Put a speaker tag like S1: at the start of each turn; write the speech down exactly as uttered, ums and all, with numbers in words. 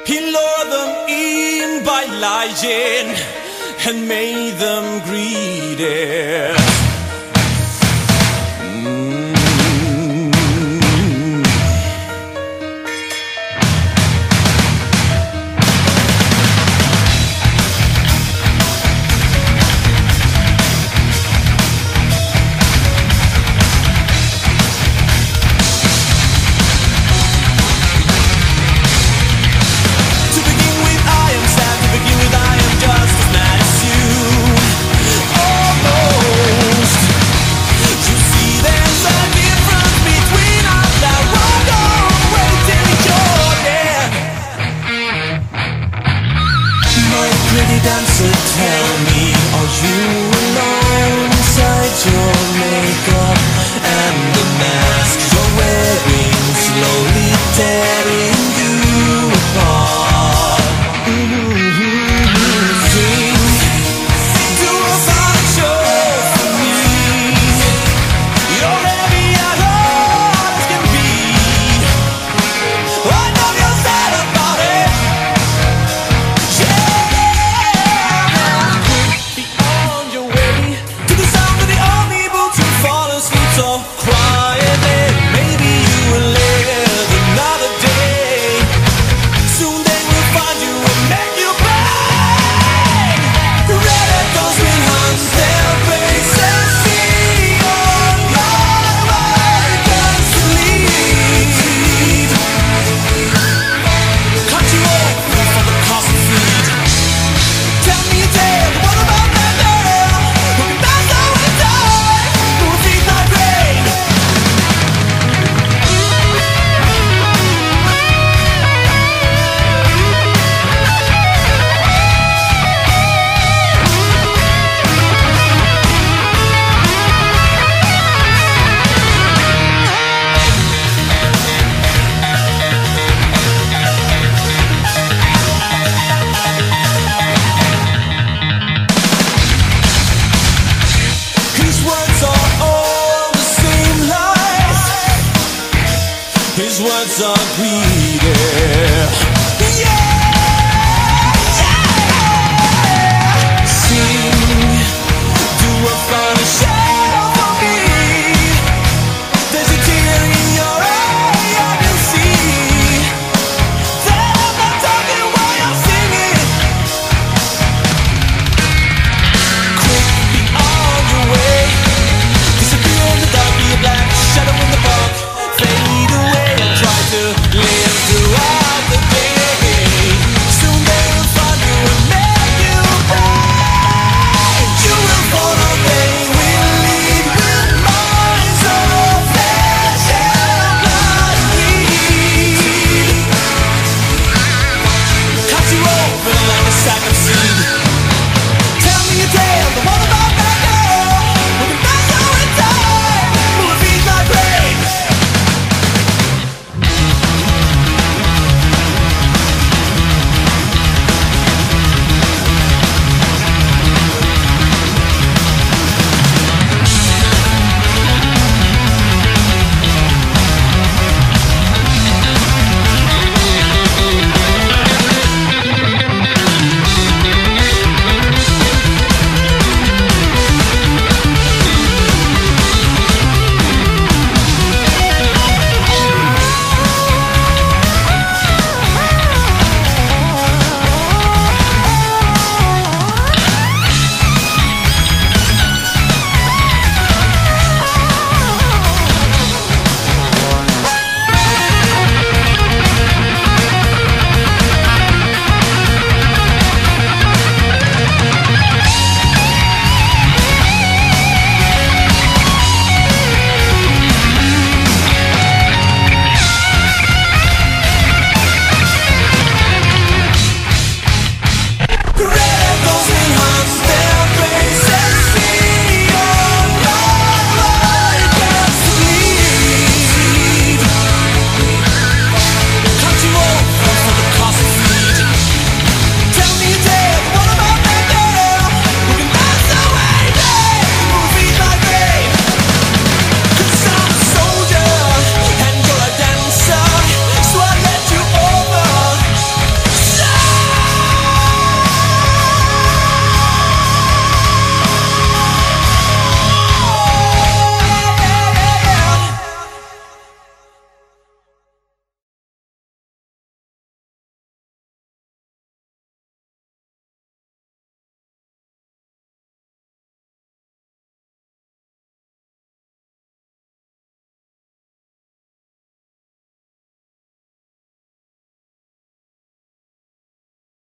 S1: He lured them in by lying and made them greedy. Dancer, tell me, are you alone inside your makeup and the mask you're wearing, slowly tearing you apart? Mm-hmm. Sing, do a fine show for me. You're heavy and hard as can be. I know you're sad about it. So quietly, maybe you will live another day. Soon they will find you and make you pay. Red echoes will hunt their faces, see all your workers lead. Cut you off from the coffee feed. Tell me a tale, what about that girl who can dance all the time, who will feed my brain? His words are all the same lies. His words are greed.